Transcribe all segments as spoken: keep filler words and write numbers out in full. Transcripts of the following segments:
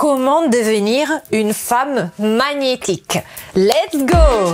Comment devenir une femme magnétique? Let's go!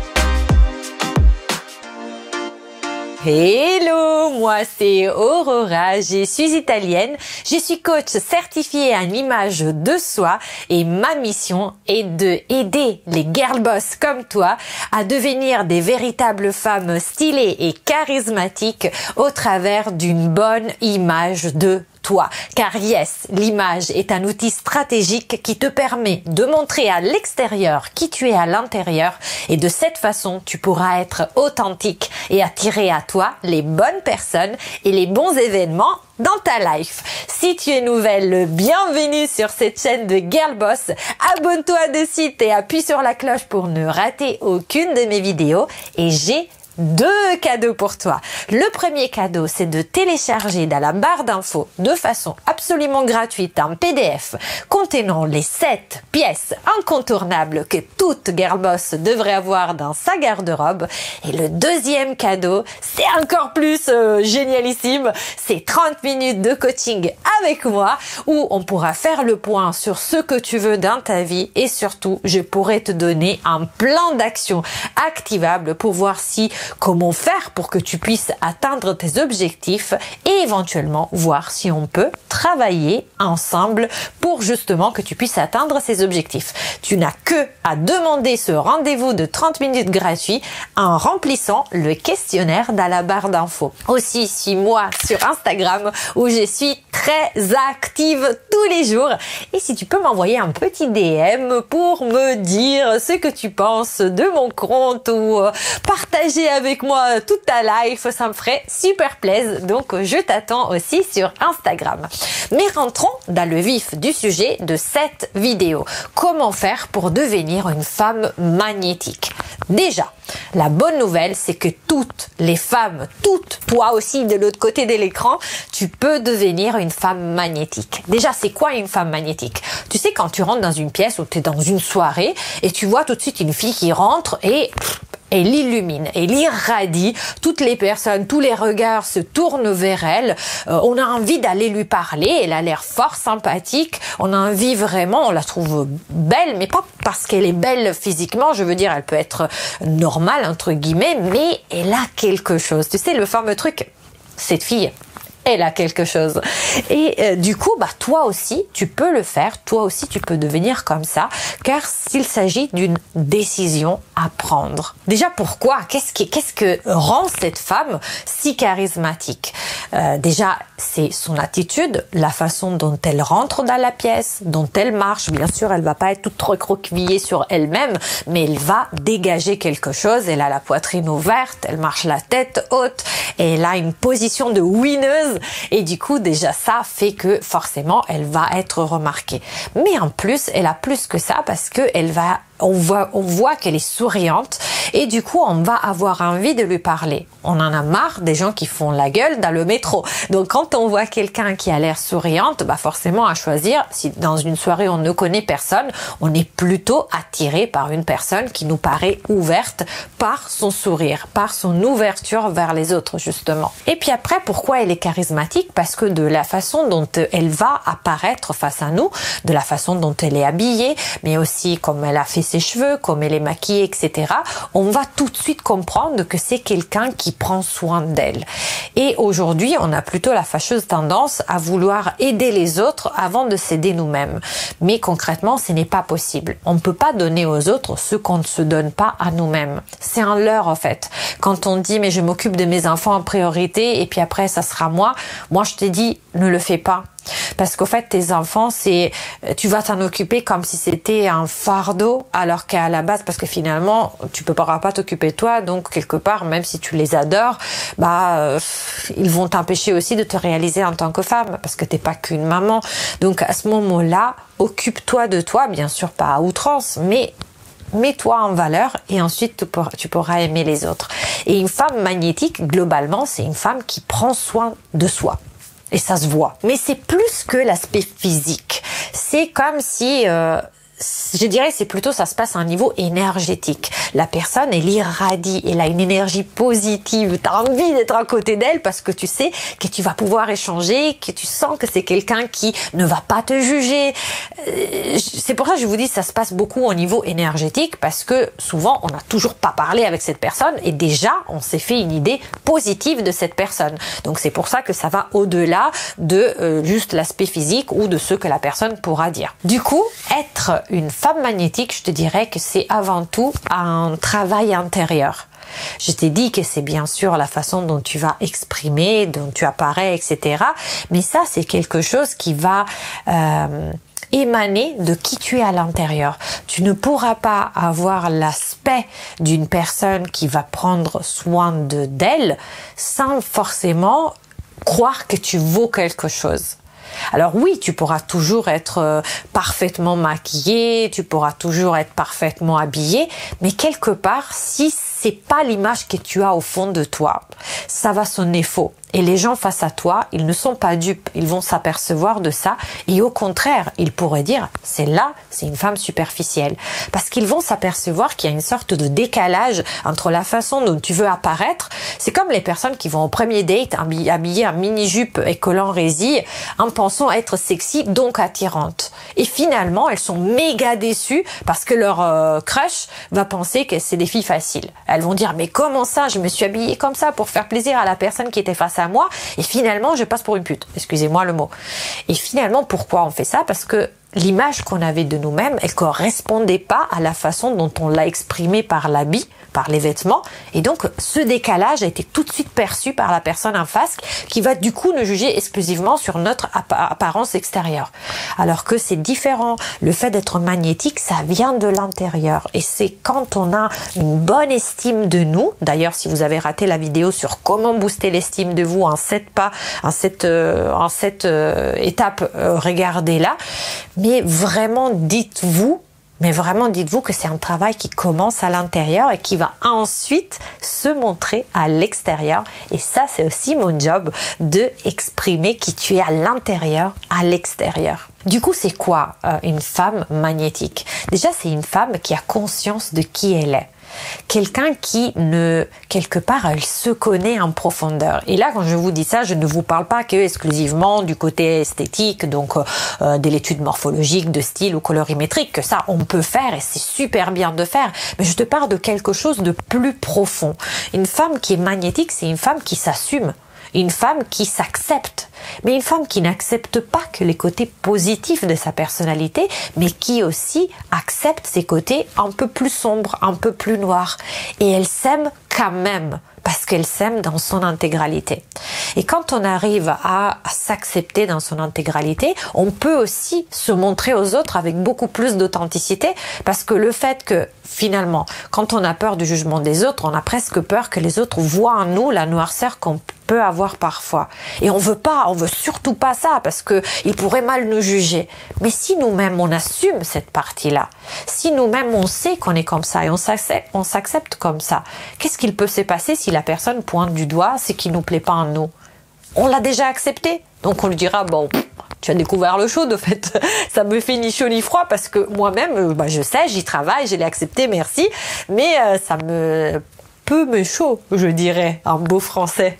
Hello, moi c'est Aurora, je suis italienne, je suis coach certifiée en image de soi et ma mission est de aider les girl boss comme toi à devenir des véritables femmes stylées et charismatiques au travers d'une bonne image de toi. Car yes, l'image est un outil stratégique qui te permet de montrer à l'extérieur qui tu es à l'intérieur et de cette façon, tu pourras être authentique et attirer à toi les bonnes personnes et les bons événements dans ta life. Si tu es nouvelle, bienvenue sur cette chaîne de Girl Boss. Abonne-toi de suite et appuie sur la cloche pour ne rater aucune de mes vidéos et j'ai deux cadeaux pour toi. Le premier cadeau, c'est de télécharger dans la barre d'infos de façon absolument gratuite un P D F contenant les sept pièces incontournables que toute girl boss devrait avoir dans sa garde-robe. Et le deuxième cadeau, c'est encore plus euh, génialissime, c'est trente minutes de coaching avec moi où on pourra faire le point sur ce que tu veux dans ta vie et surtout, je pourrai te donner un plan d'action activable pour voir si comment faire pour que tu puisses atteindre tes objectifs et éventuellement voir si on peut travailler ensemble pour justement que tu puisses atteindre ces objectifs. Tu n'as que à demander ce rendez-vous de trente minutes gratuit en remplissant le questionnaire dans la barre d'infos. Aussi, suis-moi sur Instagram où je suis très active tous les jours et si tu peux m'envoyer un petit D M pour me dire ce que tu penses de mon compte ou partager avec moi toute ta life, ça me ferait super plaisir. Donc, je t'attends aussi sur Instagram. Mais rentrons dans le vif du sujet de cette vidéo. Comment faire pour devenir une femme magnétique? Déjà, la bonne nouvelle, c'est que toutes les femmes, toutes, toi aussi de l'autre côté de l'écran, tu peux devenir une femme magnétique. Déjà, c'est quoi une femme magnétique? Tu sais, quand tu rentres dans une pièce ou tu es dans une soirée et tu vois tout de suite une fille qui rentre et elle illumine, elle irradie, toutes les personnes, tous les regards se tournent vers elle, euh, on a envie d'aller lui parler, elle a l'air fort sympathique, on a envie vraiment, on la trouve belle, mais pas parce qu'elle est belle physiquement, je veux dire, elle peut être normale, entre guillemets, mais elle a quelque chose. Tu sais, le fameux truc, cette fille, elle a quelque chose. Et euh, du coup, bah toi aussi, tu peux le faire. Toi aussi, tu peux devenir comme ça, car s'il s'agit d'une décision à prendre. Déjà, pourquoi? Qu'est-ce qui, qu'est-ce que rend cette femme si charismatique? euh, Déjà, c'est son attitude, la façon dont elle rentre dans la pièce, dont elle marche. Bien sûr, elle va pas être toute recroquevillée sur elle-même, mais elle va dégager quelque chose. Elle a la poitrine ouverte, elle marche la tête haute, et elle a une position de winneuse. Et du coup, déjà, ça fait que forcément, elle va être remarquée. Mais en plus, elle a plus que ça parce que elle va, on voit, on voit qu'elle est souriante et du coup, on va avoir envie de lui parler. On en a marre des gens qui font la gueule dans le métro. Donc, quand on voit quelqu'un qui a l'air souriante, bah forcément, à choisir, si dans une soirée, on ne connaît personne, on est plutôt attiré par une personne qui nous paraît ouverte par son sourire, par son ouverture vers les autres, justement. Et puis après, pourquoi elle est charismatique? Parce que de la façon dont elle va apparaître face à nous, de la façon dont elle est habillée, mais aussi comme elle a fait ses cheveux, comme elle est maquillée, et cetera, on va tout de suite comprendre que c'est quelqu'un qui prend soin d'elle. Et aujourd'hui, on a plutôt la fâcheuse tendance à vouloir aider les autres avant de s'aider nous-mêmes. Mais concrètement, ce n'est pas possible. On ne peut pas donner aux autres ce qu'on ne se donne pas à nous-mêmes. C'est un leurre, en fait. Quand on dit, mais je m'occupe de mes enfants en priorité, et puis après, ça sera moi, moi, je te dis, ne le fais pas. Parce qu'au fait, tes enfants, c'est, tu vas t'en occuper comme si c'était un fardeau, alors qu'à la base, parce que finalement, tu peux pas, pas t'occuper de toi, donc quelque part, même si tu les adores, bah, euh, ils vont t'empêcher aussi de te réaliser en tant que femme, parce que t'es pas qu'une maman. Donc à ce moment-là, occupe-toi de toi, bien sûr pas à outrance, mais mets-toi en valeur et ensuite tu pourras, tu pourras aimer les autres. Et une femme magnétique, globalement, c'est une femme qui prend soin de soi. Et ça se voit. Mais c'est plus que l'aspect physique. C'est comme si euh, je dirais c'est plutôt ça se passe à un niveau énergétique. La personne, elle irradie, elle a une énergie positive. Tu as envie d'être à côté d'elle parce que tu sais que tu vas pouvoir échanger, que tu sens que c'est quelqu'un qui ne va pas te juger. C'est pour ça que je vous dis ça se passe beaucoup au niveau énergétique parce que souvent on n'a toujours pas parlé avec cette personne et déjà on s'est fait une idée positive de cette personne. Donc c'est pour ça que ça va au-delà de euh, juste l'aspect physique ou de ce que la personne pourra dire. Du coup, être une femme magnétique, je te dirais que c'est avant tout un travail intérieur. Je t'ai dit que c'est bien sûr la façon dont tu vas exprimer, dont tu apparais, et cetera. Mais ça, c'est quelque chose qui va euh, émaner de qui tu es à l'intérieur. Tu ne pourras pas avoir l'aspect d'une personne qui va prendre soin de d'elle sans forcément croire que tu vaux quelque chose. Alors oui, tu pourras toujours être euh, parfaitement maquillée, tu pourras toujours être parfaitement habillée, mais quelque part, si c'est pas l'image que tu as au fond de toi, ça va sonner faux. Et les gens face à toi, ils ne sont pas dupes, ils vont s'apercevoir de ça et au contraire, ils pourraient dire « c'est là, c'est une femme superficielle ». Parce qu'ils vont s'apercevoir qu'il y a une sorte de décalage entre la façon dont tu veux apparaître. C'est comme les personnes qui vont au premier date habillées en mini-jupe et collant résille en pensant être sexy, donc attirante. Et finalement, elles sont méga déçues parce que leur euh, crush va penser que c'est des filles faciles. Elles vont dire « mais comment ça, je me suis habillée comme ça pour faire plaisir à la personne qui était face à à moi et finalement je passe pour une pute, excusez-moi le mot. Et finalement pourquoi on fait ça? Parce que l'image qu'on avait de nous-mêmes, elle correspondait pas à la façon dont on l'a exprimé par l'habit, par les vêtements, et donc ce décalage a été tout de suite perçu par la personne en face qui va du coup nous juger exclusivement sur notre apparence extérieure. Alors que c'est différent. Le fait d'être magnétique, ça vient de l'intérieur et c'est quand on a une bonne estime de nous. D'ailleurs, si vous avez raté la vidéo sur comment booster l'estime de vous en sept pas, en sept, euh, en sept euh, étapes, euh, regardez-la. Mais vraiment, dites-vous, mais vraiment, dites-vous que c'est un travail qui commence à l'intérieur et qui va ensuite se montrer à l'extérieur. Et ça, c'est aussi mon job de exprimer qui tu es à l'intérieur, à l'extérieur. Du coup, c'est quoi euh, une femme magnétique? Déjà, c'est une femme qui a conscience de qui elle est. Quelqu'un qui ne, quelque part, elle se connaît en profondeur. Et là, quand je vous dis ça, je ne vous parle pas que exclusivement du côté esthétique, donc euh, de l'étude morphologique, de style ou colorimétrique, que ça, on peut faire et c'est super bien de faire. Mais je te parle de quelque chose de plus profond. Une femme qui est magnétique, c'est une femme qui s'assume. Une femme qui s'accepte, mais une femme qui n'accepte pas que les côtés positifs de sa personnalité, mais qui aussi accepte ses côtés un peu plus sombres, un peu plus noirs. Et elle s'aime quand même, parce qu'elle s'aime dans son intégralité. Et quand on arrive à, à s'accepter dans son intégralité, on peut aussi se montrer aux autres avec beaucoup plus d'authenticité, parce que le fait que finalement, quand on a peur du jugement des autres, on a presque peur que les autres voient en nous la noirceur qu'on peut avoir parfois. Et on veut pas, on veut surtout pas ça, parce que ils pourraient mal nous juger. Mais si nous-mêmes on assume cette partie-là, si nous-mêmes on sait qu'on est comme ça et on s'accepte, on s'accepte comme ça, qu'est-ce qu'il peut se passer si la personne pointe du doigt ce qui nous plaît pas en nous? On l'a déjà accepté, donc on lui dira bon, tu as découvert le chaud, de fait, ça me fait ni chaud ni froid parce que moi-même, bah, je sais, j'y travaille, je l'ai accepté, merci, mais euh, ça me peu me chaud, je dirais, en beau français.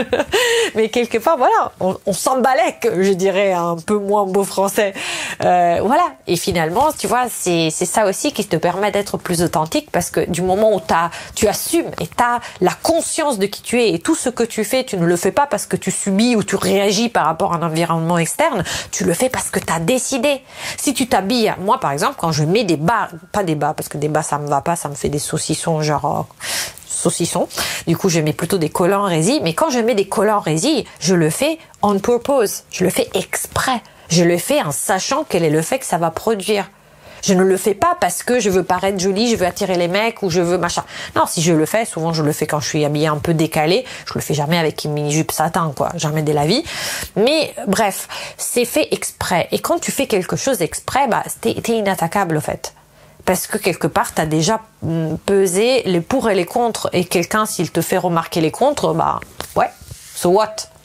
Mais quelque part, voilà, on, on s'emballait, je dirais, un peu moins beau français. Euh, voilà. Et finalement, tu vois, c'est c'est ça aussi qui te permet d'être plus authentique, parce que du moment où t'as, tu assumes et t'as la conscience de qui tu es et tout ce que tu fais, tu ne le fais pas parce que tu subis ou tu réagis par rapport à un environnement externe, tu le fais parce que t'as décidé. Si tu t'habilles, moi par exemple, quand je mets des bas, pas des bas, parce que des bas ça me va pas, ça me fait des saucissons genre... Euh, saucisson. Du coup, je mets plutôt des collants résille. Mais quand je mets des collants résille, je le fais on purpose. Je le fais exprès. Je le fais en sachant quel est le fait que ça va produire. Je ne le fais pas parce que je veux paraître jolie, je veux attirer les mecs ou je veux machin. Non, si je le fais, souvent je le fais quand je suis habillée un peu décalée. Je le fais jamais avec une mini-jupe satin, quoi. Jamais de la vie. Mais bref, c'est fait exprès. Et quand tu fais quelque chose exprès, bah, t'es, t'es inattaquable, au fait. Parce que quelque part, tu as déjà pesé les pour et les contre. Et quelqu'un, s'il te fait remarquer les contre, bah ouais, so what?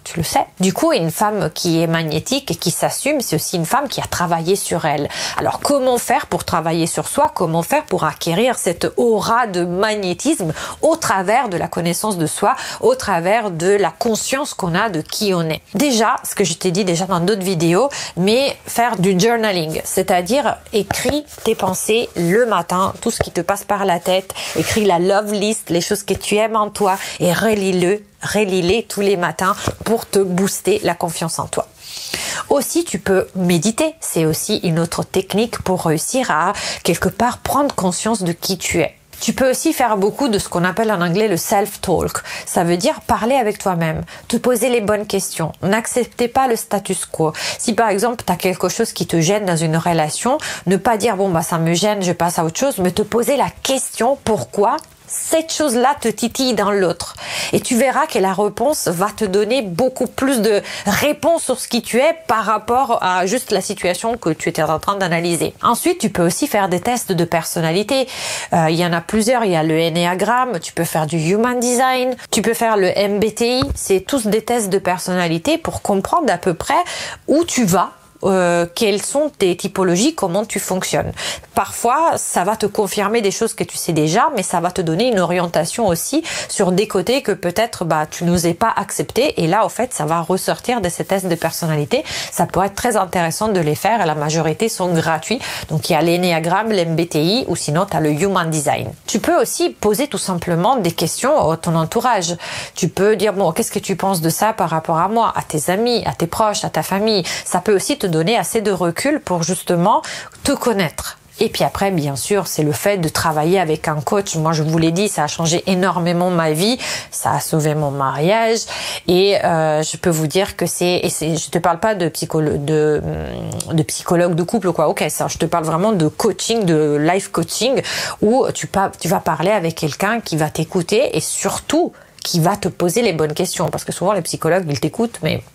tu le sais. Du coup, une femme qui est magnétique et qui s'assume, c'est aussi une femme qui a travaillé sur elle. Alors, comment faire pour travailler sur soi? Comment faire pour acquérir cette aura de magnétisme au travers de la connaissance de soi, au travers de la conscience qu'on a de qui on est? Déjà, ce que je t'ai dit déjà dans d'autres vidéos, mais faire du journaling, c'est-à-dire écris tes pensées le matin, tout ce qui te passe par la tête, écris la love list, les choses que tu aimes en toi et relis-le relis-les tous les matins pour te booster la confiance en toi. Aussi, tu peux méditer. C'est aussi une autre technique pour réussir à, quelque part, prendre conscience de qui tu es. Tu peux aussi faire beaucoup de ce qu'on appelle en anglais le self-talk. Ça veut dire parler avec toi-même, te poser les bonnes questions. N'acceptez pas le status quo. Si par exemple, tu as quelque chose qui te gêne dans une relation, ne pas dire « bon, bah ça me gêne, je passe à autre chose », mais te poser la question « pourquoi ?» cette chose-là te titille dans l'autre. Et tu verras que la réponse va te donner beaucoup plus de réponses sur ce qui tu es par rapport à juste la situation que tu étais en train d'analyser. Ensuite, tu peux aussi faire des tests de personnalité. Euh, il y en a plusieurs. Il y a le Enneagram, tu peux faire du Human Design, tu peux faire le M B T I. C'est tous des tests de personnalité pour comprendre à peu près où tu vas. Euh, quelles sont tes typologies, comment tu fonctionnes. Parfois, ça va te confirmer des choses que tu sais déjà, mais ça va te donner une orientation aussi sur des côtés que peut-être bah, tu n'osais pas accepter. Et là, au fait, ça va ressortir de ces tests de personnalité. Ça pourrait être très intéressant de les faire et la majorité sont gratuits. Donc, il y a l'Enneagram, l'M B T I ou sinon, tu as le Human Design. Tu peux aussi poser tout simplement des questions à ton entourage. Tu peux dire, bon, qu'est-ce que tu penses de ça par rapport à moi, à tes amis, à tes proches, à ta famille. Ça peut aussi te donner assez de recul pour justement te connaître. Et puis après, bien sûr, c'est le fait de travailler avec un coach. Moi, je vous l'ai dit, ça a changé énormément ma vie. Ça a sauvé mon mariage. Et euh, je peux vous dire que c'est... Et c'est je te parle pas de, psycholo de, de psychologue de couple ou quoi. Ok, ça, je te parle vraiment de coaching, de life coaching, où tu, tu vas parler avec quelqu'un qui va t'écouter et surtout qui va te poser les bonnes questions. Parce que souvent, les psychologues, ils t'écoutent, mais...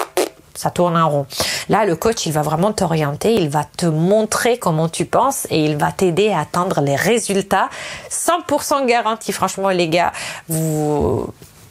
ça tourne en rond. Là, le coach, il va vraiment t'orienter, il va te montrer comment tu penses et il va t'aider à atteindre les résultats cent pour cent garantis. Franchement, les gars, vous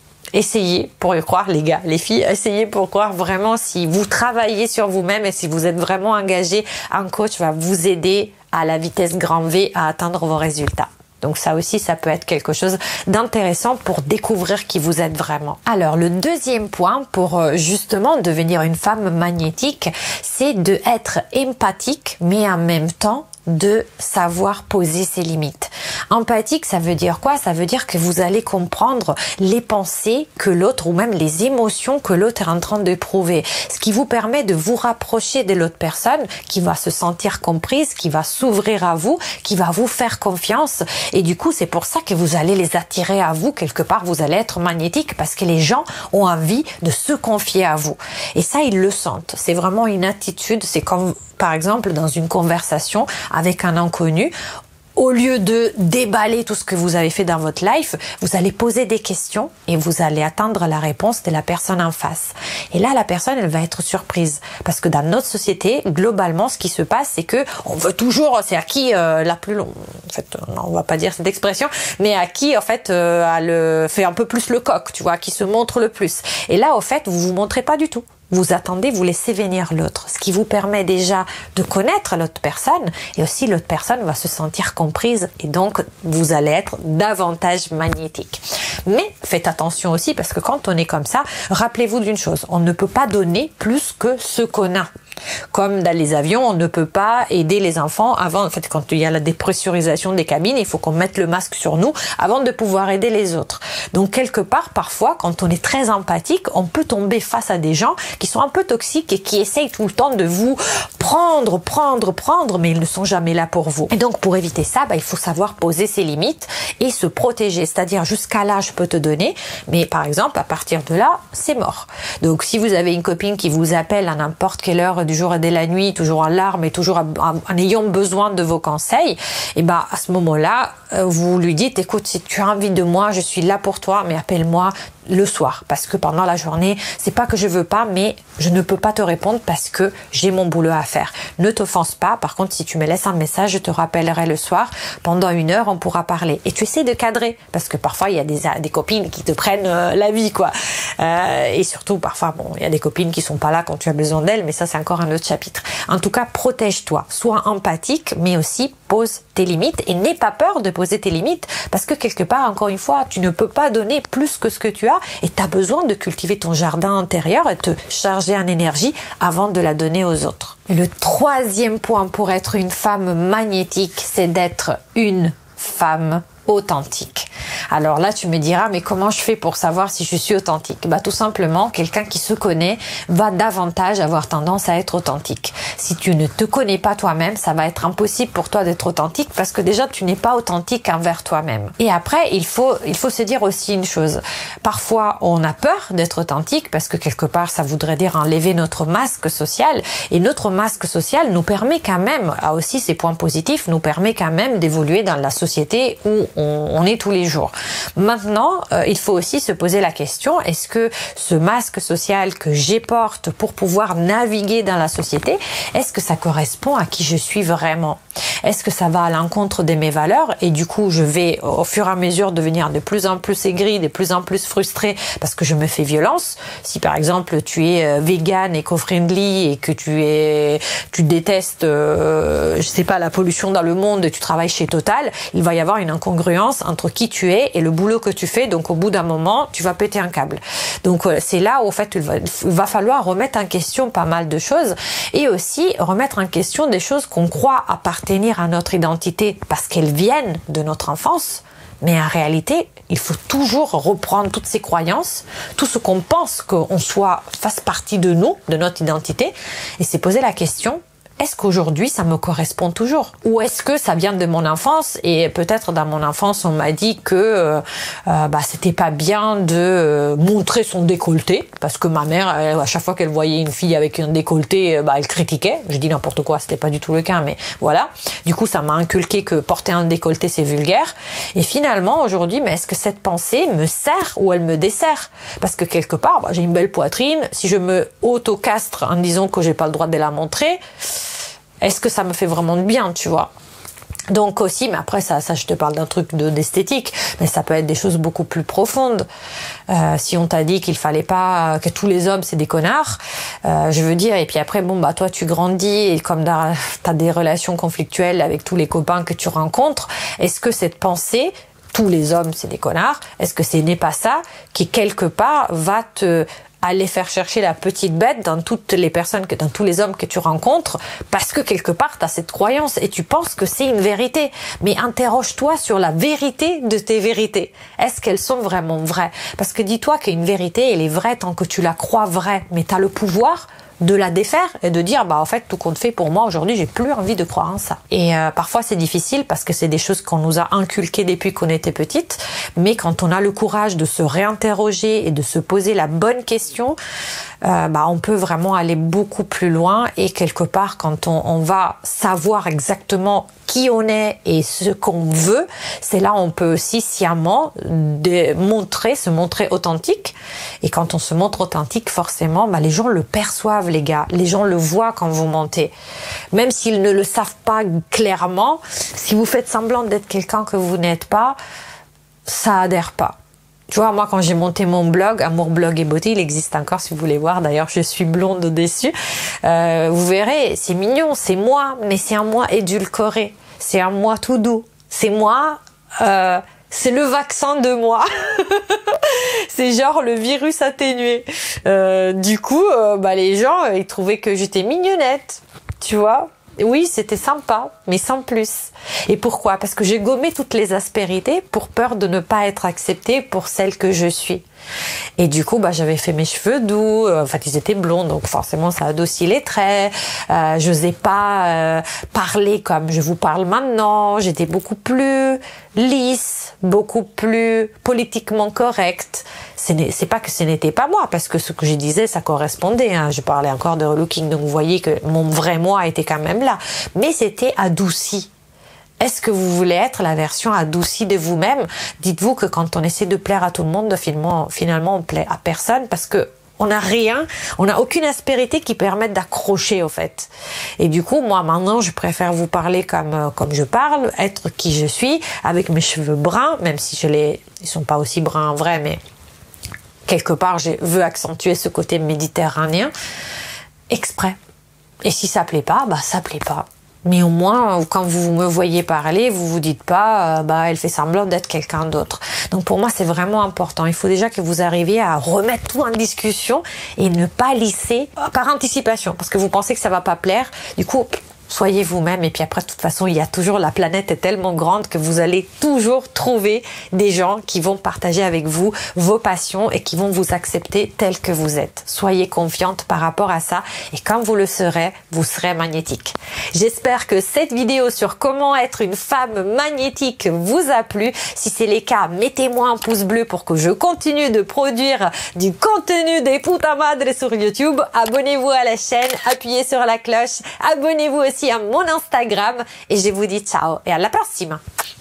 essayez pour y croire, les gars, les filles, essayez pour croire vraiment si vous travaillez sur vous-même et si vous êtes vraiment engagé, un coach va vous aider à la vitesse grand V à atteindre vos résultats. Donc ça aussi, ça peut être quelque chose d'intéressant pour découvrir qui vous êtes vraiment. Alors, le deuxième point pour justement devenir une femme magnétique, c'est de être empathique, mais en même temps, de savoir poser ses limites. Empathique, ça veut dire quoi? Ça veut dire que vous allez comprendre les pensées que l'autre ou même les émotions que l'autre est en train d'éprouver. Ce qui vous permet de vous rapprocher de l'autre personne qui va se sentir comprise, qui va s'ouvrir à vous, qui va vous faire confiance. Et du coup, c'est pour ça que vous allez les attirer à vous. Quelque part, vous allez être magnétique parce que les gens ont envie de se confier à vous. Et ça, ils le sentent. C'est vraiment une attitude. C'est comme, par exemple, dans une conversation avec un inconnu. Au lieu de déballer tout ce que vous avez fait dans votre life, vous allez poser des questions et vous allez attendre la réponse de la personne en face. Et là, la personne, elle va être surprise. Parce que dans notre société, globalement, ce qui se passe, c'est que on veut toujours, c'est à qui euh, la plus longue, en fait, non, on va pas dire cette expression, mais à qui, en fait, euh, a le, fait un peu plus le coq, tu vois, qui se montre le plus. Et là, au fait, vous vous montrez pas du tout. Vous attendez, vous laissez venir l'autre, ce qui vous permet déjà de connaître l'autre personne et aussi l'autre personne va se sentir comprise et donc vous allez être davantage magnétique. Mais faites attention aussi parce que quand on est comme ça, rappelez-vous d'une chose, on ne peut pas donner plus que ce qu'on a. Comme dans les avions, on ne peut pas aider les enfants avant, en fait, quand il y a la dépressurisation des cabines, il faut qu'on mette le masque sur nous avant de pouvoir aider les autres. Donc, quelque part, parfois, quand on est très empathique, on peut tomber face à des gens qui sont un peu toxiques et qui essayent tout le temps de vous prendre, prendre, prendre, mais ils ne sont jamais là pour vous. Et donc, pour éviter ça, bah, il faut savoir poser ses limites et se protéger. C'est-à-dire, jusqu'à là, je peux te donner, mais par exemple, à partir de là, c'est mort. Donc, si vous avez une copine qui vous appelle à n'importe quelle heure du jour et de la nuit, toujours en larmes et toujours en ayant besoin de vos conseils, et ben à ce moment-là, vous lui dites, écoute, si tu as envie de moi, je suis là pour toi, mais appelle-moi le soir, parce que pendant la journée, c'est pas que je veux pas, mais je ne peux pas te répondre parce que j'ai mon boulot à faire. Ne t'offense pas. Par contre, si tu me laisses un message, je te rappellerai le soir. Pendant une heure, on pourra parler. Et tu essaies de cadrer, parce que parfois, il y a des, des copines qui te prennent euh, la vie, quoi. Euh, et surtout, parfois, bon, il y a des copines qui sont pas là quand tu as besoin d'elles, mais ça, c'est encore un autre chapitre. En tout cas, protège-toi. Sois empathique, mais aussi pose tes limites et n'aie pas peur de poser tes limites, parce que quelque part, encore une fois, tu ne peux pas donner plus que ce que tu as et tu as besoin de cultiver ton jardin intérieur et te charger en énergie avant de la donner aux autres. Et le troisième point pour être une femme magnétique, c'est d'être une femme authentique. Alors là, tu me diras, mais comment je fais pour savoir si je suis authentique? Bah, tout simplement, quelqu'un qui se connaît va davantage avoir tendance à être authentique. Si tu ne te connais pas toi-même, ça va être impossible pour toi d'être authentique parce que déjà, tu n'es pas authentique envers toi-même. Et après, il faut, il faut se dire aussi une chose. Parfois, on a peur d'être authentique parce que quelque part, ça voudrait dire enlever notre masque social. Et notre masque social nous permet quand même, a aussi ses points positifs, nous permet quand même d'évoluer dans la société où on, on est tous les jours. Maintenant, euh, il faut aussi se poser la question, est-ce que ce masque social que j'ai porte pour pouvoir naviguer dans la société, est-ce que ça correspond à qui je suis vraiment? Est-ce que ça va à l'encontre de mes valeurs? Et du coup, je vais au fur et à mesure devenir de plus en plus aigrie, de plus en plus frustrée parce que je me fais violence. Si par exemple tu es vegan, éco-friendly et que tu es, tu détestes, euh, je sais pas, la pollution dans le monde, et tu travailles chez Total, il va y avoir une incongruence entre qui tu es et le boulot que tu fais. Donc au bout d'un moment, tu vas péter un câble. Donc c'est là où en fait il va, il va falloir remettre en question pas mal de choses et aussi remettre en question des choses qu'on croit appartenir à notre identité parce qu'elles viennent de notre enfance. Mais en réalité, il faut toujours reprendre toutes ces croyances, tout ce qu'on pense qu'on soit fasse partie de nous, de notre identité, et c'est poser la question, est-ce qu'aujourd'hui ça me correspond toujours? Ou est-ce que ça vient de mon enfance et peut-être dans mon enfance on m'a dit que euh, euh, bah c'était pas bien de euh, montrer son décolleté parce que ma mère elle, à chaque fois qu'elle voyait une fille avec un décolleté bah elle critiquait. Je dis n'importe quoi, c'était pas du tout le cas, mais voilà. Du coup ça m'a inculqué que porter un décolleté c'est vulgaire. Et finalement aujourd'hui, mais est-ce que cette pensée me sert ou elle me dessert? Parce que quelque part bah, j'ai une belle poitrine. Si je me auto-castre en disant que j'ai pas le droit de la montrer, est-ce que ça me fait vraiment de bien, tu vois? Donc aussi, mais après ça, ça je te parle d'un truc de d'esthétique, mais ça peut être des choses beaucoup plus profondes. Euh, si on t'a dit qu'il fallait pas que tous les hommes c'est des connards, euh, je veux dire. Et puis après, bon bah toi tu grandis et comme t'as des relations conflictuelles avec tous les copains que tu rencontres, est-ce que cette pensée tous les hommes c'est des connards, est-ce que ce n'est pas ça qui quelque part va te aller faire chercher la petite bête dans toutes les personnes, que, dans tous les hommes que tu rencontres, parce que quelque part, tu as cette croyance et tu penses que c'est une vérité. Mais interroge-toi sur la vérité de tes vérités. Est-ce qu'elles sont vraiment vraies? Parce que dis-toi qu'une vérité, elle est vraie tant que tu la crois vraie, mais tu as le pouvoir de la défaire et de dire bah en fait tout compte fait pour moi aujourd'hui j'ai plus envie de croire en ça. Et euh, parfois c'est difficile parce que c'est des choses qu'on nous a inculquées depuis qu'on était petite, mais quand on a le courage de se réinterroger et de se poser la bonne question, euh, bah on peut vraiment aller beaucoup plus loin. Et quelque part quand on, on va savoir exactement qui on est et ce qu'on veut, c'est là on peut aussi sciemment de montrer, se montrer authentique. Et quand on se montre authentique, forcément, bah, les gens le perçoivent, les gars. Les gens le voient quand vous mentez. Même s'ils ne le savent pas clairement, si vous faites semblant d'être quelqu'un que vous n'êtes pas, ça adhère pas. Tu vois, moi, quand j'ai monté mon blog, Amour, Blog et Beauté, il existe encore si vous voulez voir. D'ailleurs, je suis blonde au-dessus. Euh, vous verrez, c'est mignon, c'est moi, mais c'est un moi édulcoré. C'est un moi tout doux. C'est moi, euh, c'est le vaccin de moi. C'est genre le virus atténué. Euh, du coup, euh, bah, les gens, ils trouvaient que j'étais mignonnette. Tu vois? Oui, c'était sympa, mais sans plus. Et pourquoi? Parce que j'ai gommé toutes les aspérités pour peur de ne pas être acceptée pour celle que je suis. Et du coup, bah, j'avais fait mes cheveux doux. En fait, ils étaient blonds, donc forcément, ça adoucit les traits. Euh, je n'osais pas euh, parler comme je vous parle maintenant. J'étais beaucoup plus lisse, beaucoup plus politiquement correcte. C'est pas que ce n'était pas moi, parce que ce que je disais, ça correspondait. Hein. Je parlais encore de relooking, donc vous voyez que mon vrai moi était quand même là. Mais c'était adouci. Est-ce que vous voulez être la version adoucie de vous-même? Dites-vous que quand on essaie de plaire à tout le monde, finalement, finalement on plaît à personne parce que on n'a rien, on n'a aucune aspérité qui permette d'accrocher au fait. Et du coup, moi maintenant, je préfère vous parler comme euh, comme je parle, être qui je suis, avec mes cheveux bruns, même si je les, ils sont pas aussi bruns en vrai, mais quelque part, je veux accentuer ce côté méditerranéen, exprès. Et si ça plaît pas, bah ça plaît pas. Mais au moins, quand vous me voyez parler, vous vous dites pas, euh, bah elle fait semblant d'être quelqu'un d'autre. Donc pour moi, c'est vraiment important. Il faut déjà que vous arriviez à remettre tout en discussion et ne pas lisser par anticipation, parce que vous pensez que ça va pas plaire. Du coup, soyez vous-même et puis après, de toute façon, il y a toujours, la planète est tellement grande que vous allez toujours trouver des gens qui vont partager avec vous vos passions et qui vont vous accepter tel que vous êtes. Soyez confiante par rapport à ça et quand vous le serez, vous serez magnétique. J'espère que cette vidéo sur comment être une femme magnétique vous a plu. Si c'est le cas, mettez-moi un pouce bleu pour que je continue de produire du contenu des puta madre sur YouTube. Abonnez-vous à la chaîne, appuyez sur la cloche, abonnez-vous aussi à mon Instagram et je vous dis ciao et à la prochaine.